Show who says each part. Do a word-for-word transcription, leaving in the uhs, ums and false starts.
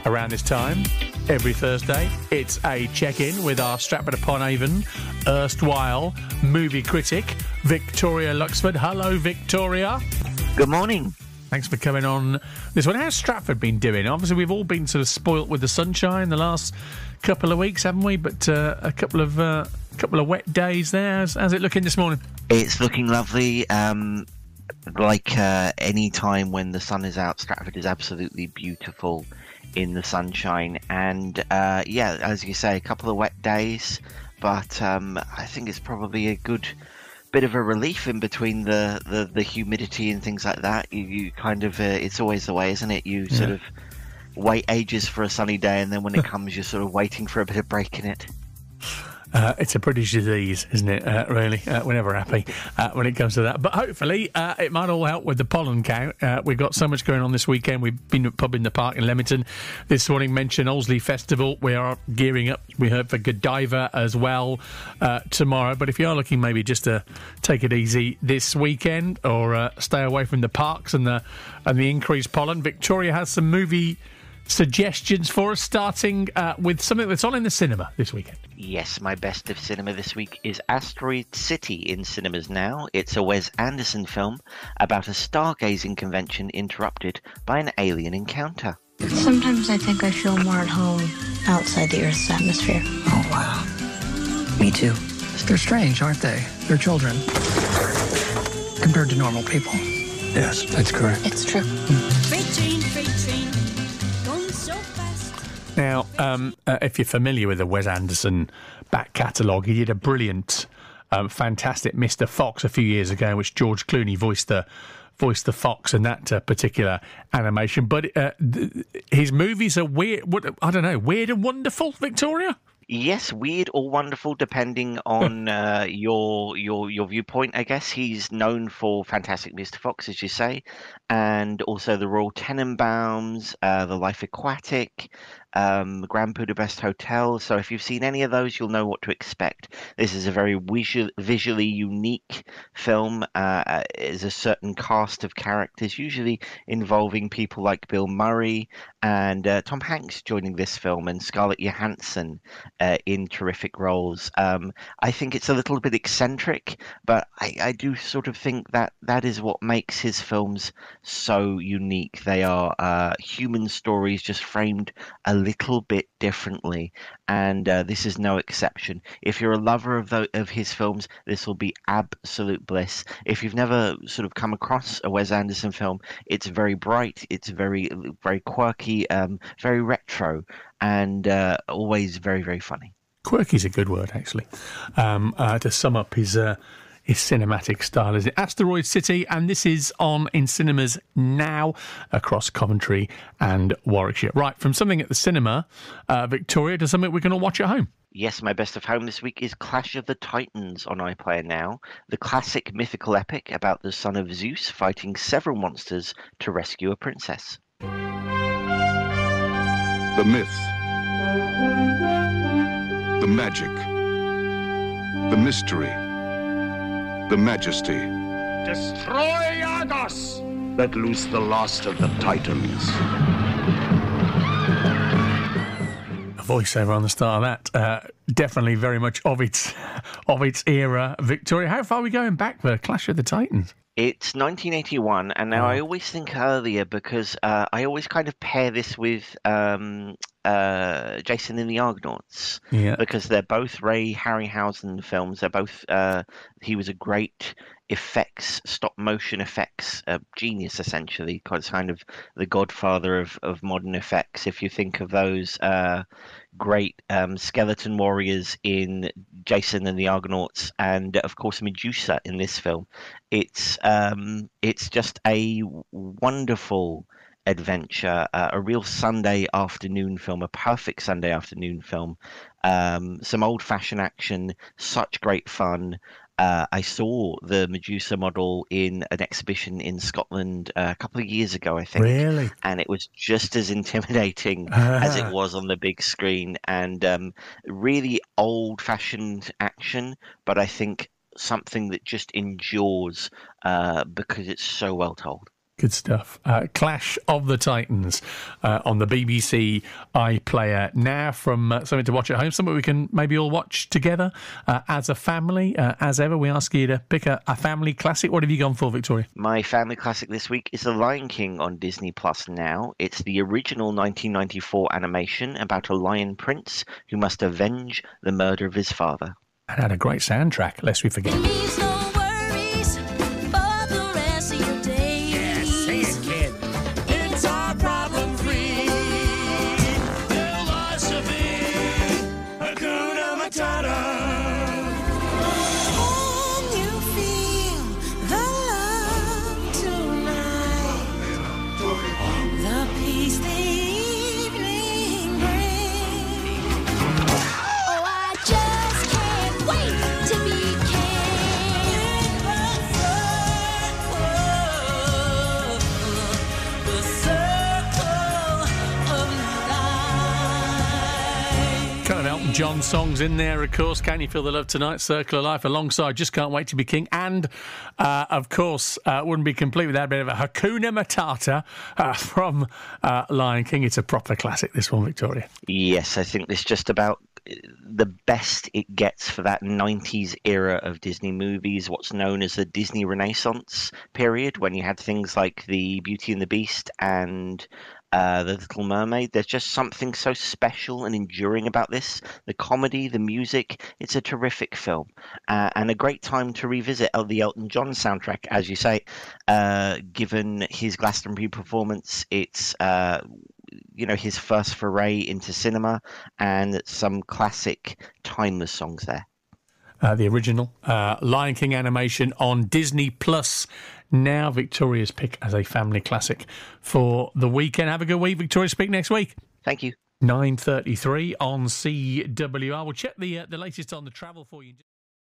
Speaker 1: around this time every Thursday. It's a check-in with our Stratford-upon-Avon erstwhile movie critic, Victoria Luxford. Hello, Victoria.
Speaker 2: Good morning.
Speaker 1: Thanks for coming on this one. How's Stratford been doing? Obviously, we've all been sort of spoilt with the sunshine the last couple of weeks, haven't we? But uh, a couple of uh, couple of wet days there. How's, how's it looking this morning?
Speaker 2: It's looking lovely. Um, like uh, any time when the sun is out, Stratford is absolutely beautiful in the sunshine. And uh, yeah, as you say, a couple of wet days. But um, I think it's probably a good bit of a relief in between the, the, the humidity and things like that. You, you kind of, uh, it's always the way, isn't it? You yeah. sort of wait ages for a sunny day, and then when it comes, you're sort of waiting for a bit of break in it.
Speaker 1: Uh, it's a British disease, isn't it, uh, really? Uh, we're never happy uh, when it comes to that. But hopefully uh, it might all help with the pollen count. Uh, we've got so much going on this weekend. We've been at Pub in the Park in Leamington this morning, mentioned Olsley Festival. We are gearing up, we heard, for Godiva as well uh, tomorrow. But if you are looking maybe just to take it easy this weekend or uh, stay away from the parks and the, and the increased pollen, Victoria has some movie suggestions for us, starting uh, with something that's on in the cinema this weekend.
Speaker 2: Yes, my best of cinema this week is Asteroid City in cinemas now. It's a Wes Anderson film about a stargazing convention interrupted by an alien encounter.
Speaker 3: Sometimes I think I feel more at home outside the Earth's atmosphere.
Speaker 4: Oh, wow. Me too. They're strange, aren't they? They're children. Compared to normal people. Yes, that's correct.
Speaker 3: It's true.
Speaker 5: Freight train, freight train.
Speaker 1: Now, um, uh, if you're familiar with the Wes Anderson back catalogue, he did a brilliant, um, fantastic Mister Fox a few years ago, in which George Clooney voiced the voiced the fox in that uh, particular animation. But uh, th- his movies are weird. What, I don't know, weird and wonderful, Victoria?
Speaker 2: Yes, weird or wonderful, depending on uh, your your your viewpoint. I guess he's known for Fantastic Mister Fox, as you say, and also the Royal Tenenbaums, uh, The Life Aquatic, um, Grand Budapest Hotel. So if you've seen any of those, you'll know what to expect. This is a very visual, visually unique film. Uh, there's a certain cast of characters, usually involving people like Bill Murray and uh, Tom Hanks joining this film, and Scarlett Johansson uh, in terrific roles. Um, I think it's a little bit eccentric, but I, I do sort of think that that is what makes his films so unique. They are uh, human stories just framed a little bit differently, and uh, this is no exception. If you're a lover of the, of his films, this will be absolute bliss. If you've never sort of come across a Wes Anderson film, it's very bright, it's very very quirky, um, very retro, and uh, always very, very funny.
Speaker 1: Quirky's a good word, actually, um, uh, to sum up his uh, his cinematic style. Is it Asteroid City? And this is on in cinemas now across Coventry and Warwickshire. Right, from something at the cinema, uh, Victoria, to something we can all watch at home.
Speaker 2: Yes, my best of home this week is Clash of the Titans on iPlayer Now, the classic mythical epic about the son of Zeus fighting several monsters to rescue a princess.
Speaker 6: The myth, the magic, the mystery, the majesty.
Speaker 7: Destroy Argos!
Speaker 8: Let loose the last of the Titans.
Speaker 1: A voiceover on the start of that. Uh, definitely very much of its of its era. Victoria, how far are we going back for Clash of the Titans?
Speaker 2: It's nineteen eighty-one, and now oh. I always think earlier because uh, I always kind of pair this with um, uh, Jason and the Argonauts,
Speaker 1: yeah.
Speaker 2: because they're both Ray Harryhausen films. They're both. Uh, he was a great effects, stop motion effects uh, genius, essentially, kind of the godfather of, of modern effects. If you think of those uh, great um, skeleton warriors in Jason and the Argonauts, and of course Medusa in this film, it's um, it's just a wonderful adventure, uh, a real Sunday afternoon film, a perfect Sunday afternoon film. Um, some old-fashioned action, such great fun. Uh, I saw the Medusa model in an exhibition in Scotland uh, a couple of years ago, I think.
Speaker 1: Really?
Speaker 2: And it was just as intimidating as it was on the big screen. And um, really old-fashioned action, but I think something that just endures uh, because it's so well told.
Speaker 1: Good stuff. Uh, Clash of the Titans uh, on the B B C iPlayer now, from uh, something to watch at home, something we can maybe all watch together uh, as a family. Uh, as ever, we ask you to pick a, a family classic. What have you gone for, Victoria?
Speaker 2: My family classic this week is The Lion King on Disney Plus now. It's the original nineteen ninety-four animation about a lion prince who must avenge the murder of his father.
Speaker 1: And had a great soundtrack, lest we forget.
Speaker 5: Please no worries for the rest of your days.
Speaker 7: Yeah, sing it, kid. It's our problem-free philosophy. Hakuna Matata.
Speaker 5: Can you feel the love tonight? The peace the evening brings. Oh, I just can't wait to be king in the circle, the circle of life.
Speaker 1: Kind of Elton John songs in there, of course. Can You Feel the Love Tonight? Circle of Life, alongside Just Can't Wait to Be King. And, uh, of course, uh, wouldn't be complete without a bit of a Hakuna Matata uh, from uh, Lion King. It's a proper classic, this one, Victoria.
Speaker 2: Yes, I think this just about the best it gets for that nineties era of Disney movies, what's known as the Disney Renaissance period, when you had things like the Beauty and the Beast and uh, The Little Mermaid. There's just something so special and enduring about this. The comedy, the music, it's a terrific film, uh, and a great time to revisit the Elton John soundtrack, as you say. Uh, given his Glastonbury performance, it's uh, you know, his first foray into cinema, and some classic timeless songs there.
Speaker 1: Uh, the original uh, Lion King animation on Disney Plus. Now Victoria's pick as a family classic for the weekend. Have a good week, Victoria. Speak next week.
Speaker 2: Thank you.
Speaker 1: nine thirty-three on C W R. We'll check the uh, the latest on the travel for you.